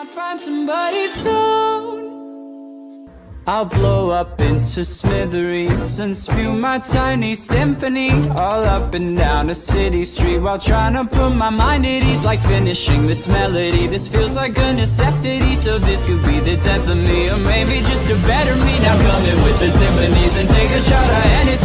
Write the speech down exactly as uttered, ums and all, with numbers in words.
Find somebody soon. I'll blow up into smithereens and spew my tiny symphony all up and down a city street while trying to put my mind at ease. Like finishing this melody, this feels like a necessity. So this could be the death of me, or maybe just a better me. Now come in with the timpanis and take a shot of Hennessy.